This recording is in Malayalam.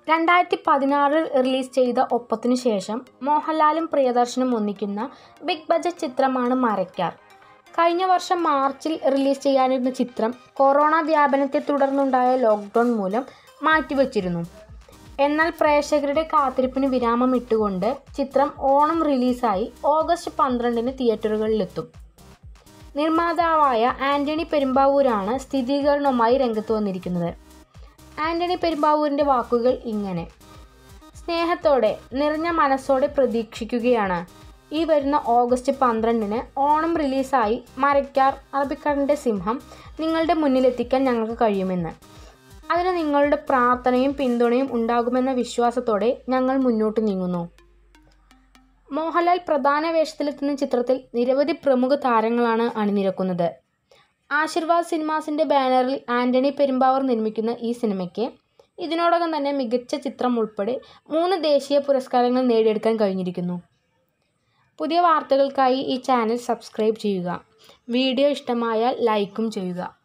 2016 റിലീസ് ചെയ്ത ഒപ്പത്തിനു ശേഷം മോഹൻലാലും പ്രിയദർശനും ഒന്നിക്കുന്ന ബിഗ് ബഡ്ജറ്റ് ചിത്രമാണ് മരയ്ക്കാർ. കഴിഞ്ഞ വർഷം മാർച്ചിൽ റിലീസ് ചെയ്യാനിരുന്ന ചിത്രം കൊറോണ വ്യാപനത്തെ തുടർന്നുണ്ടായ ലോക്ക്ഡൗൺ മൂലം മാറ്റിവച്ചിരുന്നു. എന്നാൽ പ്രേക്ഷകരുടെ കാത്തിരിപ്പിന് വിരാമം ഇട്ടുകൊണ്ട് ചിത്രം ഓണം റിലീസായി ഓഗസ്റ്റ് 12-ന് തിയേറ്ററുകളിലെത്തും. നിർമ്മാതാവായ ആന്റണി പെരുമ്പാവൂരാണ് സ്ഥിരീകരണവുമായി രംഗത്ത് വന്നിരിക്കുന്നത്. ആന്റണി പെരുമ്പാവൂരിൻ്റെ വാക്കുകൾ ഇങ്ങനെ: സ്നേഹത്തോടെ നിറഞ്ഞ മനസ്സോടെ പ്രതീക്ഷിക്കുകയാണ്. ഈ വരുന്ന ഓഗസ്റ്റ് 12-ന് ഓണം റിലീസായി മരയ്ക്കാർ അറബിക്കടലിൻ്റെ സിംഹം നിങ്ങളുടെ മുന്നിലെത്തിക്കാൻ ഞങ്ങൾക്ക് കഴിയുമെന്ന്. അതിന് നിങ്ങളുടെ പ്രാർത്ഥനയും പിന്തുണയും ഉണ്ടാകുമെന്ന വിശ്വാസത്തോടെ ഞങ്ങൾ മുന്നോട്ട് നീങ്ങുന്നു. മോഹൻലാൽ പ്രധാന വേഷത്തിലെത്തുന്ന ചിത്രത്തിൽ നിരവധി പ്രമുഖ താരങ്ങളാണ് അണിനിരക്കുന്നത്. ആശീർവാദ് സിനിമാസിൻ്റെ ബാനറിൽ ആന്റണി പെരുമ്പാവൂർ നിർമ്മിക്കുന്ന ഈ സിനിമയ്ക്ക് ഇതിനോടകം തന്നെ മികച്ച ചിത്രം ഉൾപ്പെടെ 3 ദേശീയ പുരസ്കാരങ്ങൾ നേടിയെടുക്കാൻ കഴിഞ്ഞിരിക്കുന്നു. പുതിയ വാർത്തകൾക്കായി ഈ ചാനൽ സബ്സ്ക്രൈബ് ചെയ്യുക. വീഡിയോ ഇഷ്ടമായാൽ ലൈക്കും ചെയ്യുക.